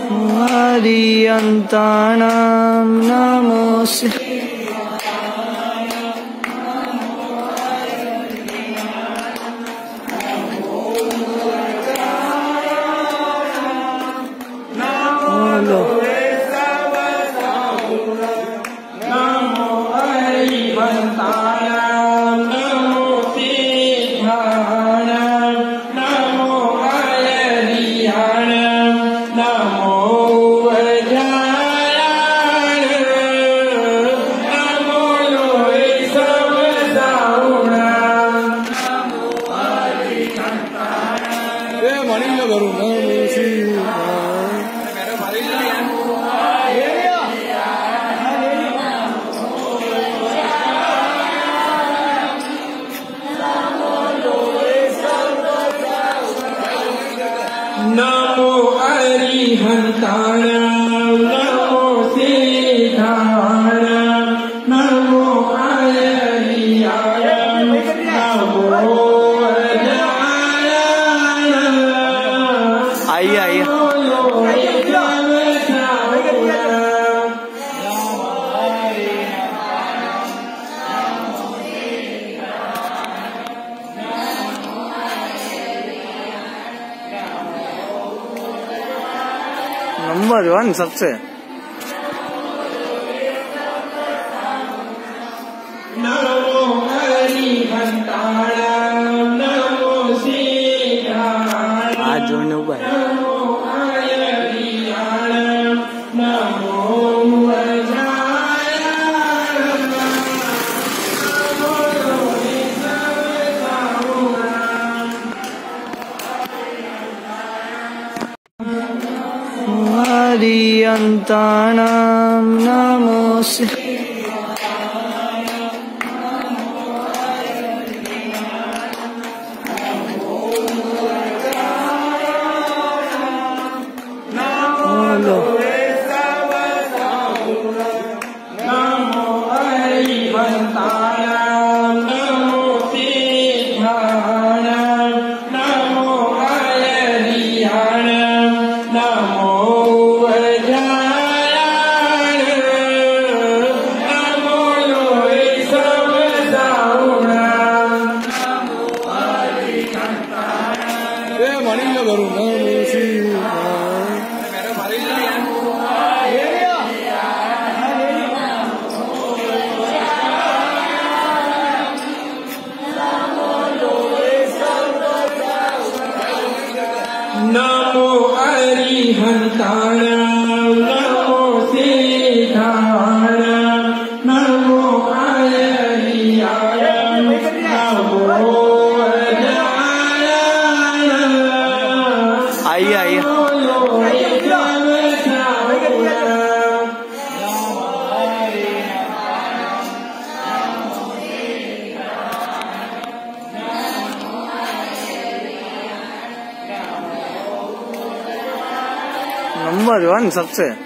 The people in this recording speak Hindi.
हरियन्ताणां नमोऽस्तु नमो अरिहंताणां नमो सिद्धाणां नमो अयर्याणां नमो अजायाणां आइए नंबर 1 सबसे नमो अरिहंताणां नमो सिद्धाणां आज जोड़ने हुआ है नमो अयर्याणां नमो हरियन्ताणां नमोऽस्तु नमो अरिहंताणां नमो सिद्धाणां नमो अयर्याणां नमो नमो अरिहंताणां नमो सिद्धाणां नमो अयर्याणां नमो अजायाणां आइए नंबर 1 सबसे